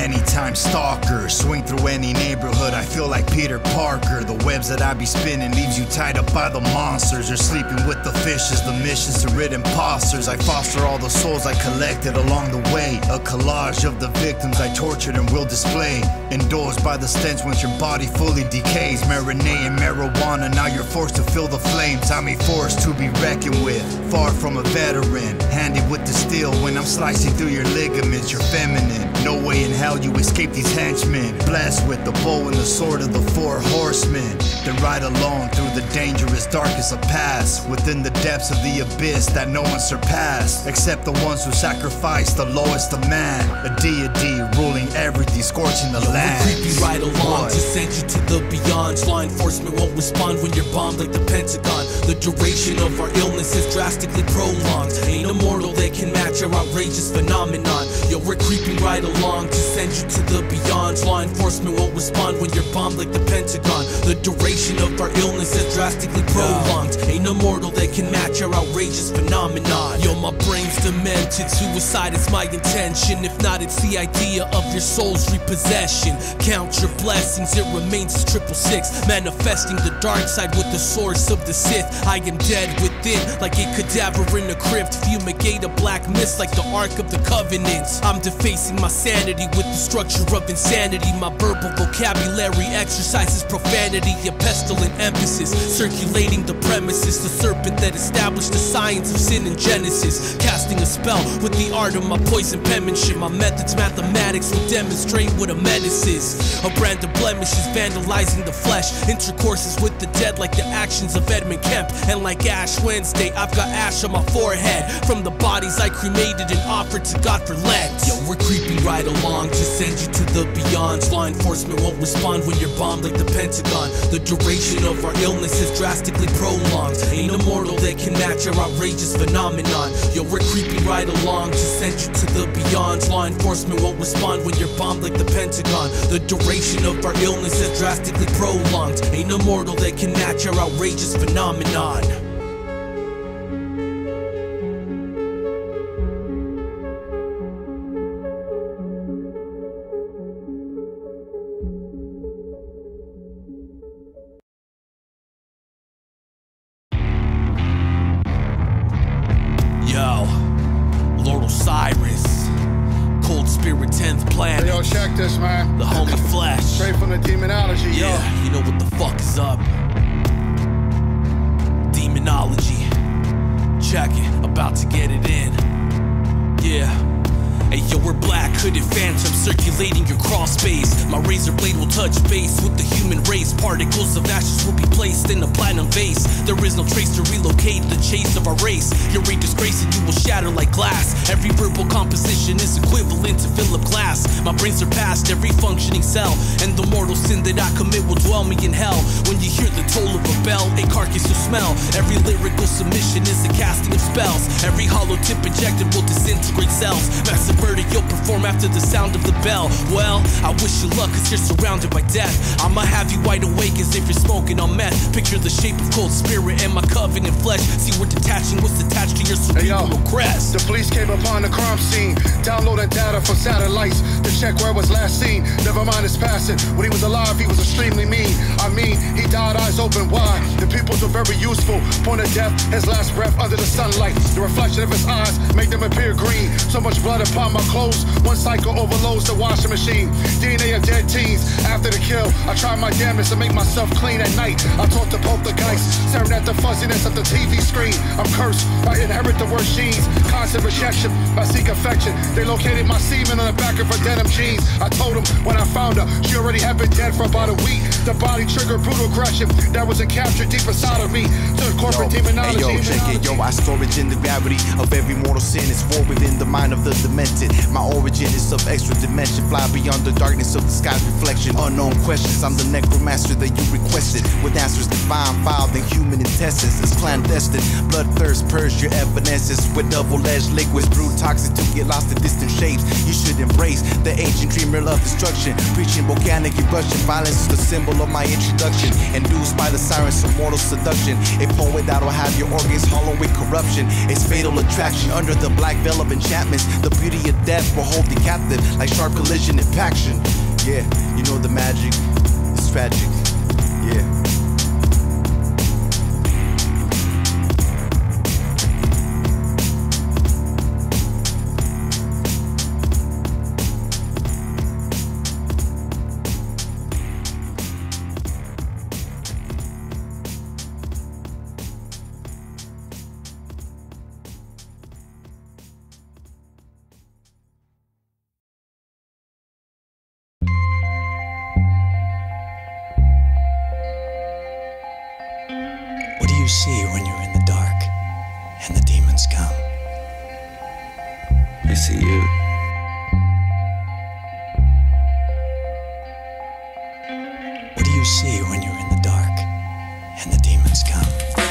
anytime stalker. Swing through any neighborhood, I feel like Peter Parker. The webs that I be spinning leaves you tied up by the monsters. You're sleeping with the fishes, the missions to rid imposters. I foster all the souls I collected along the way. A collage of the victims I tortured and will display. Indulged by the stench once your body fully decays. Marinating marijuana, now you're forced to feel the flames. I'm a force to be reckoned with, far from a veteran. Handy with the steel when I'm slicing through your ligaments. You're feminine, no way in hell you escape these henchmen. Blessed with the bow and the sword of the four horsemen. Then ride alone through the dangerous darkest of paths, within the depths of the abyss that no one surpassed, except the ones who sacrifice the lowest of man. A deity ruling everything, scorching the land. We'll creep you right along to send you to the beyond. Law enforcement won't respond when you're bombed like the Pentagon. The duration of our illness is drastically prolonged. Ain't a mortal that can match our outrageous phenomenon. Yo, we're creeping right along to send you to the beyond. Law enforcement won't respond when you're bombed like the Pentagon. The duration of our illness is drastically prolonged. Ain't a mortal that can match our outrageous phenomenon. Yo, my brain's demented. Suicide is my intention. If not, it's the idea of your soul's repossession. Count your blessings, it remains 666. Manifesting the dark side with the source of the Sith. I am dead within, like a cadaver in a crypt. Fumigate a black mist like the Ark of the Covenant. I'm defacing my sanity with the structure of insanity. My verbal vocabulary exercises profanity. A pestilent emphasis, circulating the premises. The serpent that established the science of sin in Genesis. Casting a spell with the art of my poison penmanship. My methods, mathematics, will demonstrate what a menace is. A brand of blemishes, vandalizing the flesh. Intercourses with the dead like the actions of Edmund Kemp. And like Ash Wednesday, I've got ash on my forehead from the bodies I cremated and offered to God for Lent. Yo, we're creeping right along to send you to the beyond. Law enforcement won't respond when you're bombed like the Pentagon. The duration of our illness is drastically prolonged. Ain't a mortal that can match our outrageous phenomenon. Yo, we're creeping right along to send you to the beyond. Law enforcement won't respond when you're bombed like the Pentagon. The duration of our illness is drastically prolonged. Ain't a mortal that can match our outrageous phenomenon. Yo, Lord Osiris, Cold Spirit 10th Planet. Hey, yo, check this, man. The homie Flesh. Straight from the demonology, yo. Yeah, you know what the fuck is up. Demonology. Check it, about to get it in. Yeah. Hey yo, we're black hooded phantoms circulating your crawl space. My razor blade will touch base with the human race. Particles of ashes will be placed in a platinum vase. There is no trace to relocate the chase of our race. You're a disgrace and you will shatter like glass. Every verbal composition is equivalent to Philip Glass. My brain surpassed every functioning cell, and the mortal sin that I commit will dwell me in hell. When you hear the toll of a bell, a carcass will smell. Every lyrical submission is a casting of spells. Every hollow tip injected will disintegrate cells. Massive murder you'll perform after the sound of the bell. Well, I wish you luck cause you're surrounded by death. I'ma have you wide awake as if you're smoking on meth. Picture the shape of Cold Spirit and my covenant flesh. See we're detaching what's attached to your cerebral crest. The police came upon the crime scene, downloading data from satellites to check where it was last seen. Never mind his passing, when he was alive he was extremely mean. I mean, he died eyes open wide. The pupils were very useful. Point of death, his last breath under the sunlight. The reflection of his eyes made them appear green. So much blood upon my clothes, one cycle overloads the washing machine. DNA of dead teens. After the kill, I tried my damnedest to make myself clean at night. I talked to poltergeist, staring at the fuzziness of the TV screen. I'm cursed, I inherit the worst genes. Constant rejection, I seek affection. They located my semen on the back of her denim jeans. I told them when I found her, she already had been dead for about a week. The body triggered brutal aggression that was captured deep inside of me. To the corporate demonology. Hey yo, check it, yo, I storage in the gravity of every mortal sin is formed within the mind of the demented. My origin is of extra dimension, fly beyond the darkness of the sky's reflection. Unknown questions, I'm the necromancer that you requested, with answers divine, filed in human intestines. It's clandestine, bloodthirst, purge your evanescence with double-edged liquids, brewed toxic to get lost in distant shapes. You should embrace the ancient dreamer of destruction, preaching volcanic eruption. Violence is the symbol of my introduction, induced by the sirens of mortal seduction. A poet that'll have your organs hollow with corruption. It's fatal attraction under the black veil of enchantments. The beauty beauty of death will hold thee captive like sharp collision impaction. Yeah, you know the magic is tragic. Yeah. What do you see when you're in the dark and the demons come? I see you. What do you see when you're in the dark and the demons come?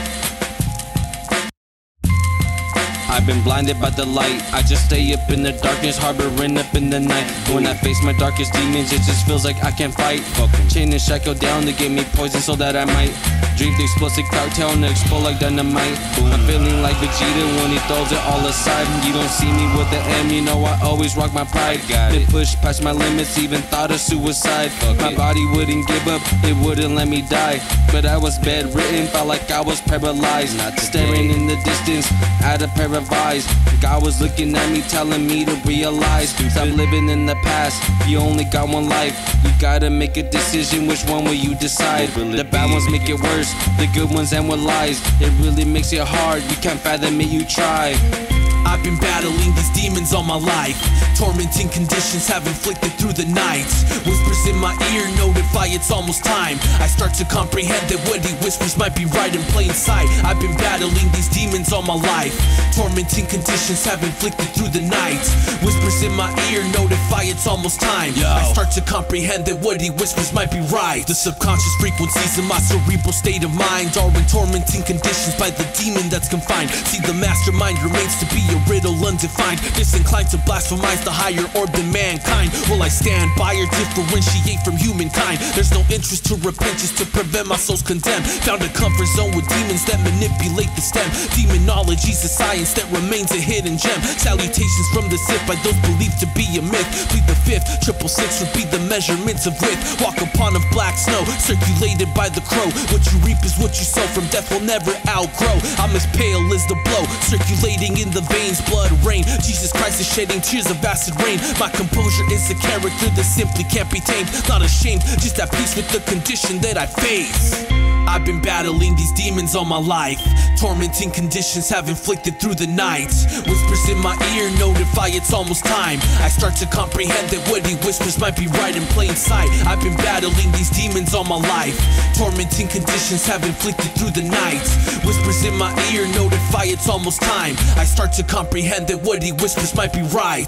I've been blinded by the light. I just stay up in the darkness, harboring up in the night. When I face my darkest demons, it just feels like I can't fight. Chain and shackle down to give me poison so that I might drink the explosive cocktail and explode like dynamite. I'm feeling like Vegeta when he throws it all aside. You don't see me with the M, you know I always rock my pride. Been pushed past my limits, even thought of suicide. My body wouldn't give up, it wouldn't let me die. But I was bedridden, felt like I was paralyzed. Staring in the distance at a pair of eyes. God was looking at me, telling me to realize. Stop living in the past, you only got one life. You gotta make a decision, which one will you decide? The bad ones make it worse, the good ones end with lies. It really makes it hard, you can't fathom it, you try. I've been battling these demons all my life. Tormenting conditions have inflicted through the nights. Whispers in my ear notify it's almost time. I start to comprehend that what he whispers might be right in plain sight. I've been battling these demons all my life. Tormenting conditions have inflicted through the nights. Whispers in my ear notify it's almost time. I start to comprehend that what he whispers might be right. The subconscious frequencies in my cerebral state of mind are in tormenting conditions by the demon that's confined. See, the mastermind remains to be a riddle undefined, disinclined to blasphemize the higher orb than mankind. Will I stand by or differentiate from humankind? There's no interest to repent just to prevent my soul's condemned. Found a comfort zone with demons that manipulate the stem. Demonology's a science that remains a hidden gem. Salutations from the Sith by those believed to be a myth. Plead the fifth, 666 would be the measurements of width. Walk upon of black snow, circulated by the crow. What you reap is what you sow, from death will never outgrow. I'm as pale as the blow, circulating in the veins, blood rain. Jesus Christ is shedding tears of acid rain. My composure is a character that simply can't be tamed. Not ashamed, just at peace with the condition that I face. I've been battling these demons all my life. Tormenting conditions have inflicted through the nights. Whispers in my ear notify it's almost time. I start to comprehend that what he whispers might be right in plain sight. I've been battling these demons all my life. Tormenting conditions have inflicted through the nights. Whispers in my ear notify it's almost time. I start to comprehend that what he whispers might be right.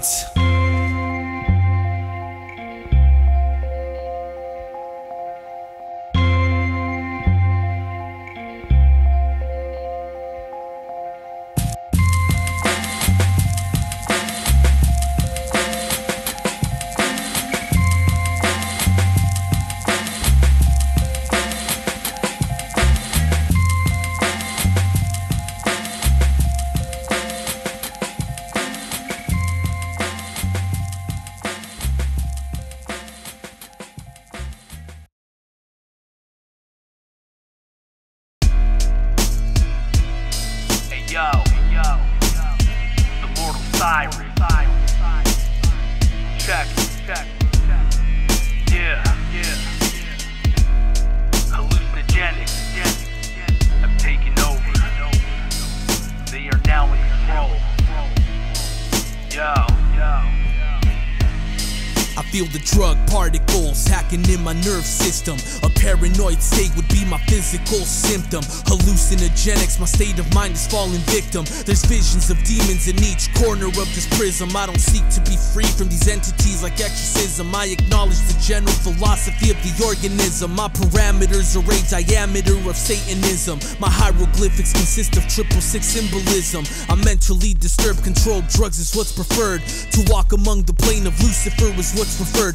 Feel the drug particles hacking in my nerve system. A paranoid state would be my physical symptom. Hallucinogenics, my state of mind is falling victim. There's visions of demons in each corner of this prism. I don't seek to be free from these entities like exorcism. I acknowledge the general philosophy of the organism. My parameters are a diameter of Satanism. My hieroglyphics consist of 666 symbolism. I'm mentally disturbed, controlled drugs is what's preferred. To walk among the plane of Lucifer is what's preferred.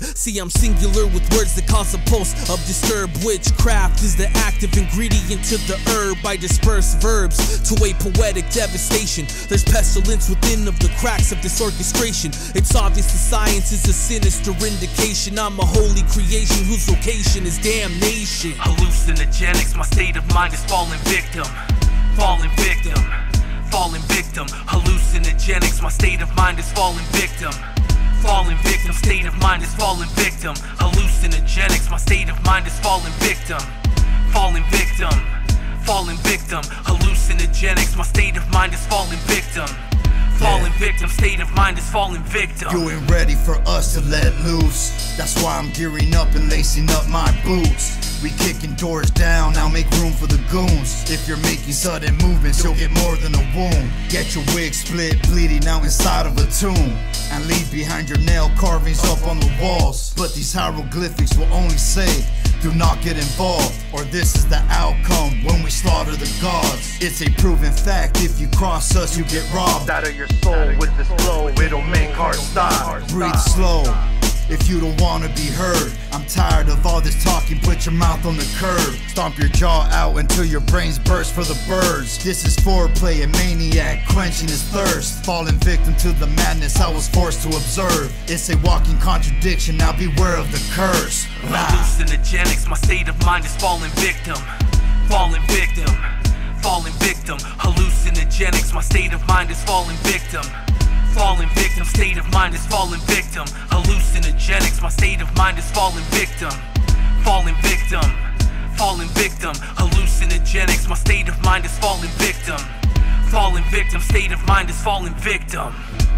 See, I'm singular with words that cause a pulse of disturbed. Witchcraft is the active ingredient to the herb. I disperse verbs to a poetic devastation. There's pestilence within of the cracks of this orchestration. It's obvious the science is a sinister indication. I'm a holy creation whose location is damnation. Hallucinogenics, my state of mind is fallen victim. Fallen victim. Fallen victim. Hallucinogenics, my state of mind is fallen victim. Fallen victim, state of mind is fallen victim. Hallucinogenics, my state of mind is fallen victim. Fallen victim. Fallen victim. Hallucinogenics, my state of mind is fallen victim. Fallen victim, state of mind is fallen victim. You ain't ready for us to let loose. That's why I'm gearing up and lacing up my boots. We kicking doors down, now make room for the goons. If you're making sudden movements, you'll get more than a wound. Get your wig split, bleeding out inside of a tomb, and leave behind your nail carvings up on the walls. But these hieroglyphics will only say, do not get involved, or this is the outcome when we slaughter the gods. It's a proven fact, if you cross us, you get robbed out of your soul with this flow, it'll make heart stop. Breathe slow if you don't wanna be heard. I'm tired of all this talking, put your mouth on the curb. Stomp your jaw out until your brains burst for the birds. This is foreplay, a maniac quenching his thirst. Falling victim to the madness I was forced to observe. It's a walking contradiction, now beware of the curse. Hallucinogenics, my state of mind is fallen victim. Fallen victim. Fallen victim. Hallucinogenics, my state of mind is fallen victim. Fallen victim, state of mind is fallen victim. Hallucinogenics, my state of mind is fallen victim. Fallen victim. Fallen victim. Hallucinogenics, my state of mind is fallen victim. Fallen victim, state of mind is fallen victim.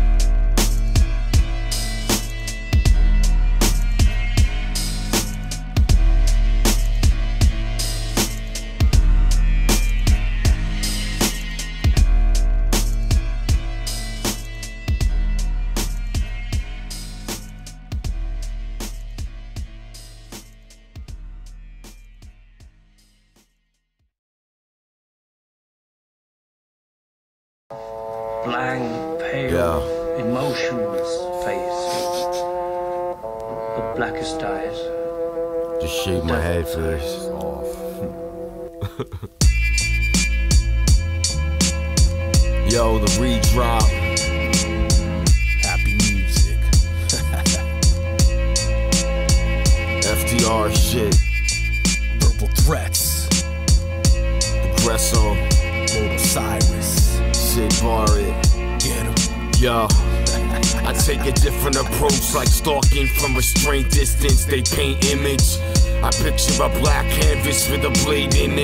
Blank, pale, emotionless face, the blackest eyes. Just shave my head for this. Yo, the redrop. Happy music. FDR shit. Verbal threats. Progresso. Lord Osiris. Sid Barrett. Get him. Yo, I take a different approach, like stalking from restraint distance. They paint image. I picture a black canvas with a blade in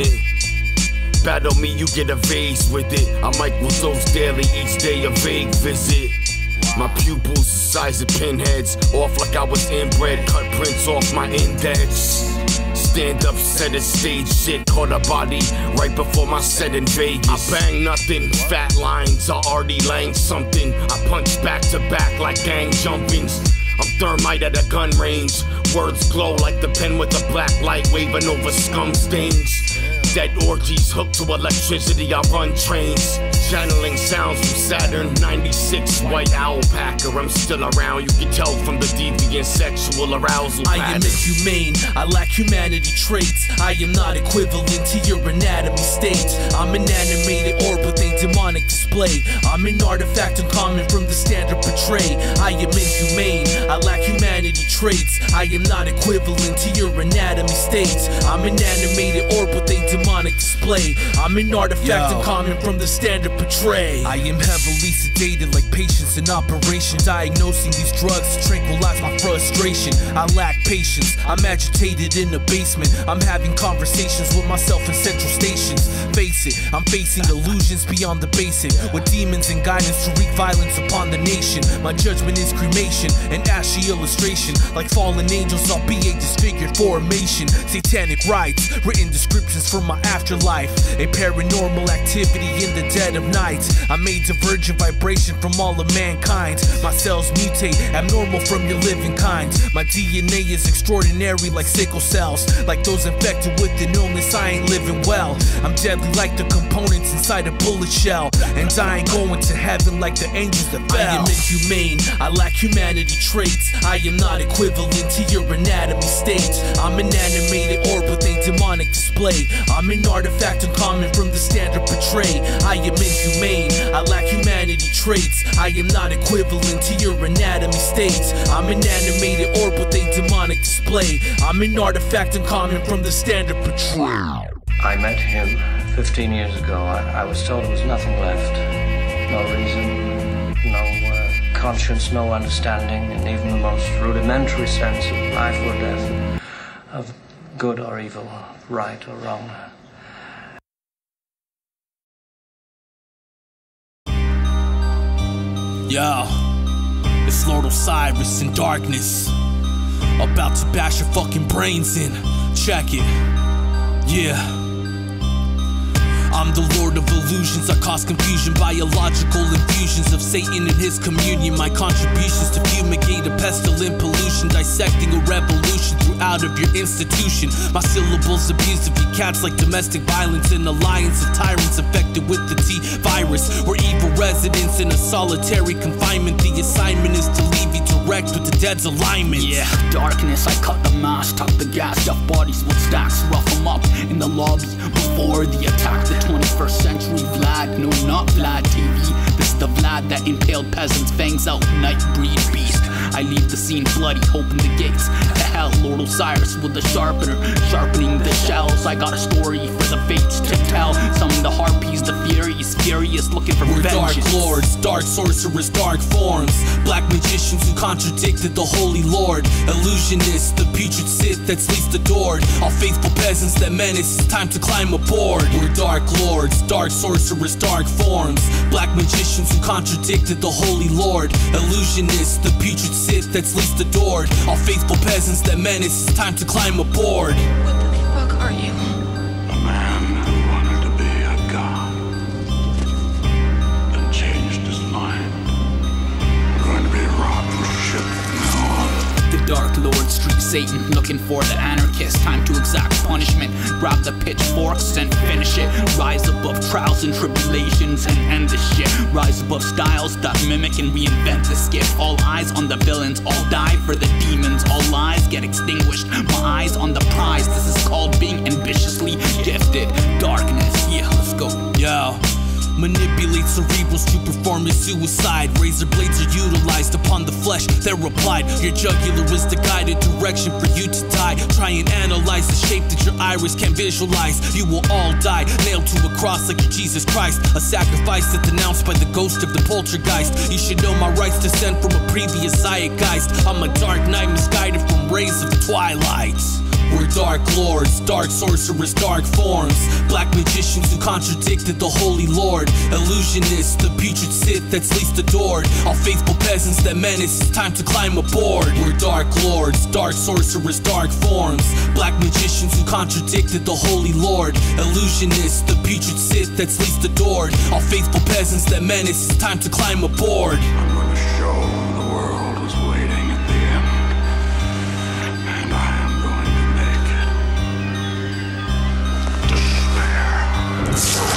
it. Battle me, you get a vase with it. I Michael Dose daily, each day a vague visit. My pupils the size of pinheads, off like I was inbred. Cut prints off my index. Stand up, set a stage shit, caught a body right before my set in Vegas. I bang nothing, fat lines, I already lang something. I punch back to back like gang jumpings. I'm thermite at a gun range. Words glow like the pen with a black light waving over scum stains. Dead orgies hooked to electricity, I run trains. Channeling sounds from Saturn 96, white owl packer. I'm still around, you can tell from the deviant sexual arousal pattern. I am inhumane, I lack humanity traits. I am not equivalent to your anatomy state. I'm an animated orb with a demonic display. I'm an artifact uncommon from the standard portray. I am inhumane, I lack humanity traits. I am not equivalent to your anatomy state. I'm an animated orb with a demonic display. I'm an artifact uncommon from the standard portray. I am heavily sedated like patients in operation, diagnosing these drugs to tranquilize my frustration. I lack patience, I'm agitated in the basement. I'm having conversations with myself in central stations. Face it, I'm facing illusions beyond the basic, with demons and guidance to wreak violence upon the nation. My judgment is cremation, an ashy illustration. Like fallen angels, I'll be a disfigured formation. Satanic rites, written descriptions for my afterlife. A paranormal activity in the dead of night. I'm a divergent vibration from all of mankind. My cells mutate, abnormal from your living kind. My DNA is extraordinary like sickle cells. Like those infected with an illness, I ain't living well. I'm deadly like the components inside a bullet shell, and I ain't going to heaven like the angels that fell. I am inhumane, I lack humanity traits. I am not equivalent to your anatomy state. I'm an animated orb with a demonic display. I'm an artifact uncommon from the standard portray. I am inhumane, I lack humanity traits. I am not equivalent to your anatomy states. I'm an animated orb with a demonic display. I'm an artifact uncommon from the standard portray. I met him 15 years ago. I was told there was nothing left. No reason, no conscience, no understanding, and even the most rudimentary sense of life or death, of good or evil, right or wrong. Yo, it's Lord Osiris in darkness, about to bash your fucking brains in. Check it, yeah. I'm the Lord of illusions, I cause confusion, biological infusions of Satan in his communion. My contributions to fumigate a pestilent pollution, dissecting a revolution throughout of your institution. My syllables abused of you cats like domestic violence, an alliance of tyrants infected with the T-virus. We're evil residents in a solitary confinement. The assignment is to leave you direct with the dead's alignment. Yeah, darkness, I cut the mask, tuck the gas, stuff bodies with stacks, rough them up in the lobby before the attack. The 21st century Vlad, no, not Vlad TV. This is the Vlad that impaled peasants, fangs out, night-breed beast. I leave the scene bloody, open the gates to hell. Lord Osiris with the sharpener, sharpening the shells. I got a story for the fates to tell. Summon the harpies, the furies, furious, looking for We're vengeance. dark lords, dark sorcerers, dark forms, black magicians who contradicted the holy lord, illusionists, the putrid Sith that's least adored, all faithful peasants that menace. It's time to climb aboard. We're dark lords, dark sorcerers, dark forms, black magicians who contradicted the holy lord, illusionists, the putrid Sith that's least adored, all faithful peasants that menace. It's time to climb aboard. What the fuck are you? A man who wanted to be a god, then changed his mind. We're going to be rotten shit from now on. The Dark Lord, Street Satan, looking for the anarchist. Time to exact punishment. Grab the pitchforks and finish it. Rise above trials and tribulations and end this shit. Rise above styles that mimic and reinvent the skit. All eyes on the villains, all die for the demons. All lies get extinguished. My eyes on the prize. This is called being ambitiously gifted. Darkness, yeah, let's go. Yo. Manipulate cerebrals to perform your suicide. Razor blades are utilized upon the flesh, they're applied. Your jugular is the guided direction for you to die. Try and analyze the shape that your iris can visualize. You will all die, nailed to a cross like your Jesus Christ. A sacrifice that's announced by the ghost of the poltergeist. You should know my rights descend from a previous zeitgeist. I'm a dark knight misguided from rays of the twilight. We're dark lords, dark sorcerers, dark forms, black magicians who contradicted the holy lord, illusionists, the putrid Sith that's least adored, all faithful peasants that menace. It's time to climb aboard. We're dark lords, dark sorcerers, dark forms, black magicians who contradicted the holy lord, illusionists, the putrid Sith that's least adored, all faithful peasants that menace. It's time to climb aboard. I'm going to show the world who's waiting at the end, and I am going to make it despair.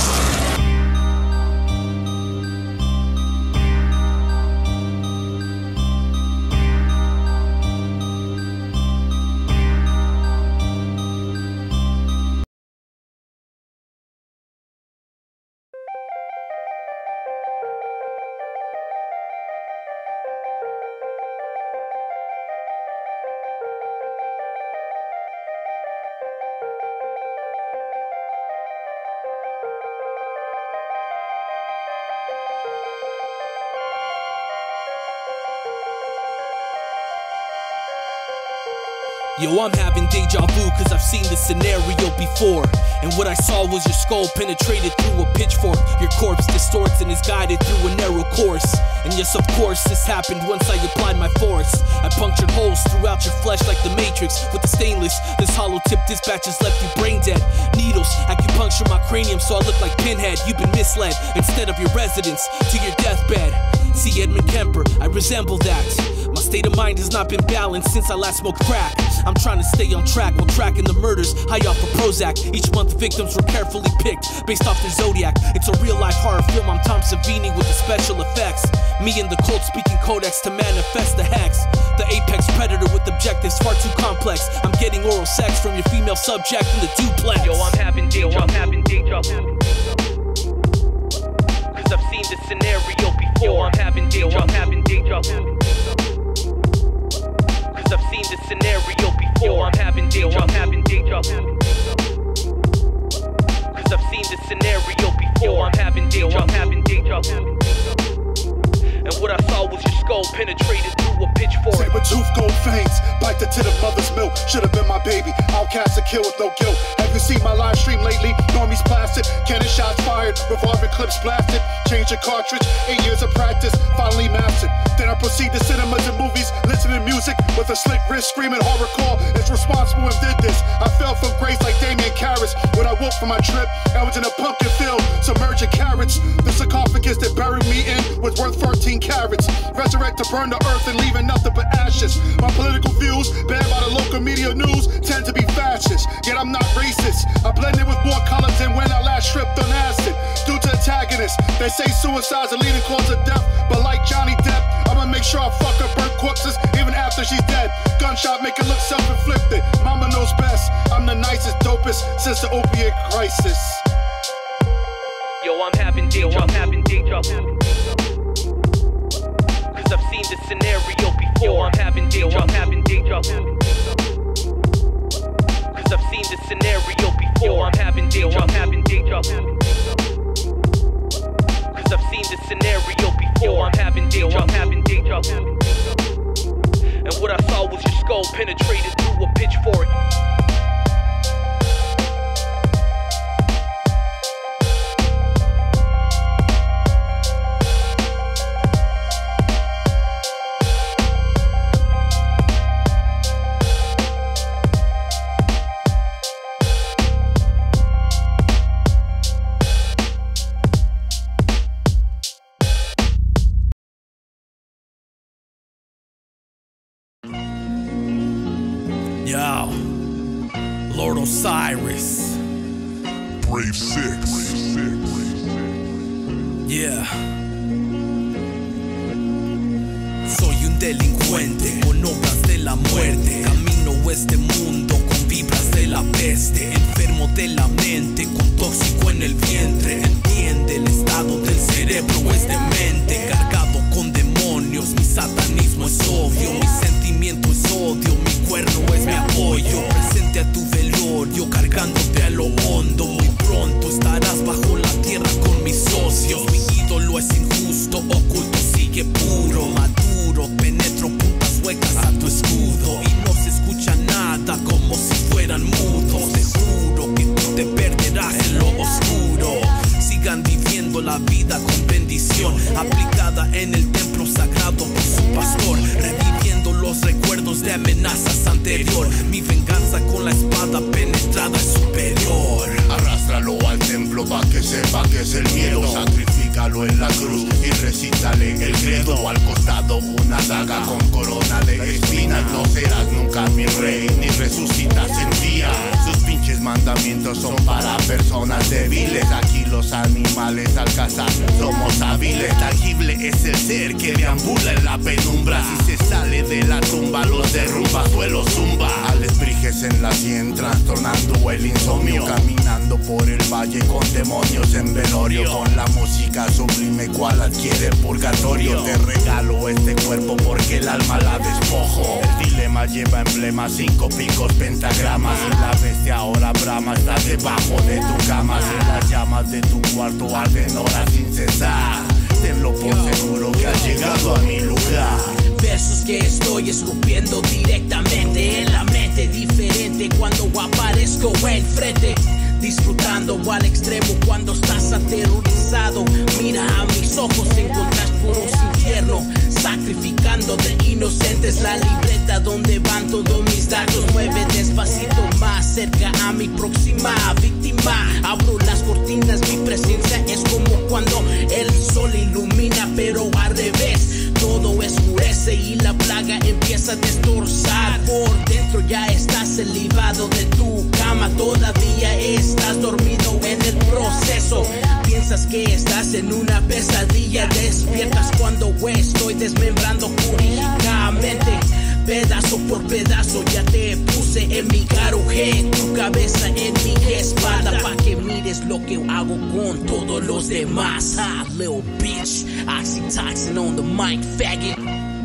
Yo, I'm having deja vu cause I've seen this scenario before. And what I saw was your skull penetrated through a pitchfork. Your corpse distorts and is guided through a narrow course. And yes, of course, this happened once I applied my force. I punctured holes throughout your flesh like the Matrix with the stainless. This hollow tip dispatch has left you brain dead. Needles acupuncture my cranium so I look like Pinhead. You've been misled instead of your residence to your deathbed. See Edmund Kemper, I resemble that. My state of mind has not been balanced since I last smoked crack. I'm trying to stay on track while tracking the murders, high off of Prozac. Each month victims were carefully picked based off their zodiac. It's a real life horror film, I'm Tom Savini with the special effects. Me and the cult speaking codex to manifest the hex. The apex predator with objectives far too complex. I'm getting oral sex from your female subject in the duplex. Yo, I'm having day job. Cause I've seen this scenario before. Yo, I'm having day job. Cause I've seen this scenario before. Yo, I'm having day job. Cause I've seen this scenario before. Yo, I'm having day job. And what I saw was your skull penetrated through a pitchfork. Saber-tooth gold fangs, bite the tit of mother's milk. Should've been my baby, outcast and killed with no guilt. Have you seen my live stream lately? Normies blasted, cannon shots fired, revolver clips blasted. Change the cartridge, 8 years of practice, finally mastered. Then I proceed to cinemas and movies, listening to music with a slick wrist, screaming hardcore. It's responsible and did this. I fell from grace like Damien Karras. When I woke from my trip, I was in a pumpkin field, submerging carrots. The sarcophagus that buried me in was worth 13 carats. Resurrect to burn the earth and leaving nothing but ashes. My political views, banned by the local media news, tend to be fascist, yet I'm not racist. I blended with more color than when I last stripped on acid. Due to antagonists, they say suicide's a leading cause of death, but like Johnny Depp, I'ma make sure I fuck her burnt corpses even after she's dead. Gunshot make it look self-inflicted. Mama knows best. I'm the nicest, dopest since the opiate crisis. Yo, I'm having day job. Cause I've seen this scenario before. Yo, I'm having day job. Cause I've seen this scenario before. Yo, I'm having day job. Cause I've seen this scenario before. Yo, I'm having day job. And what I saw was your skull penetrated through a pitchfork. Yo, Lord Osiris, Brave Six. Yeah. Soy un delincuente con obras de la muerte. Camino este mundo con vibras de la peste. Enfermo de la mente con tóxico en el vientre. Entiende, el estado del cerebro es demente. Cargado con demonios, mi satanismo es obvio. Mi sentimiento es odio, mi cuerno es mi apoyo. Presente a tu velorio, cargándote a lo hondo. Muy pronto estarás bajo la tierra con mis socios. Mi ídolo es injusto, oculto sigue puro. Maduro, penetro puntas huecas a tu escudo. Y no se escucha nada como si fueran mudos. Te juro que tú te perderás en lo oscuro. Sigan viviendo la vida con bendición, aplicada en el templo sagrado por su pastor, reviviendo los recuerdos de amenazas anterior. Mi venganza con la espada penetrada es superior. Arrástralo al templo pa' que sepa que es el miedo. Sacrifícalo en la cruz y recítale el credo. Al costado una daga con corona de espinas. No serás nunca mi rey, ni resucitas en día. Sus pinches mandamientos son para personas débiles. Aquí los animales al cazar somos hábiles. Tangible es el ser que deambula en la penumbra. Si se sale de la tumba los derrumba, suelo zumba. Alebrijes en la sien trastornando el insomnio. Caminando por el valle con demonios en velorio. Con la música sublime cual adquiere purgatorio. Te regalo este cuerpo porque el alma la despojo. El dilema lleva emblema, 5 picos, pentagramas. Y la bestia ahora brama está debajo de tu cama. Si las llamas de tu cuarto arden horas sin cesar, tenlo por seguro que has llegado a mi lugar. Versos que estoy escupiendo directamente en la mente, diferente cuando aparezco enfrente. Disfrutando al extremo cuando estás aterrorizado. Mira a mis ojos, encontrás puros infierno. Sacrificando de inocentes la libreta donde van todos mis datos. Mueve despacito más cerca a mi próxima víctima. Abro las cortinas, mi presencia es como cuando el sol ilumina, pero al revés. Todo oscurece y la plaga vaga empieza a destrozar. Por dentro ya estás elevado de tu cama, todavía estás dormido en el proceso. Piensas que estás en una pesadilla, despiertas cuando estoy desmembrando jurídicamente. Pedazo por pedazo ya te puse en mi garuje, tu cabeza en mi espalda, pa' que mires lo que hago con todos los demás. Ah, little bitch, oxytocin on the mic, faggot.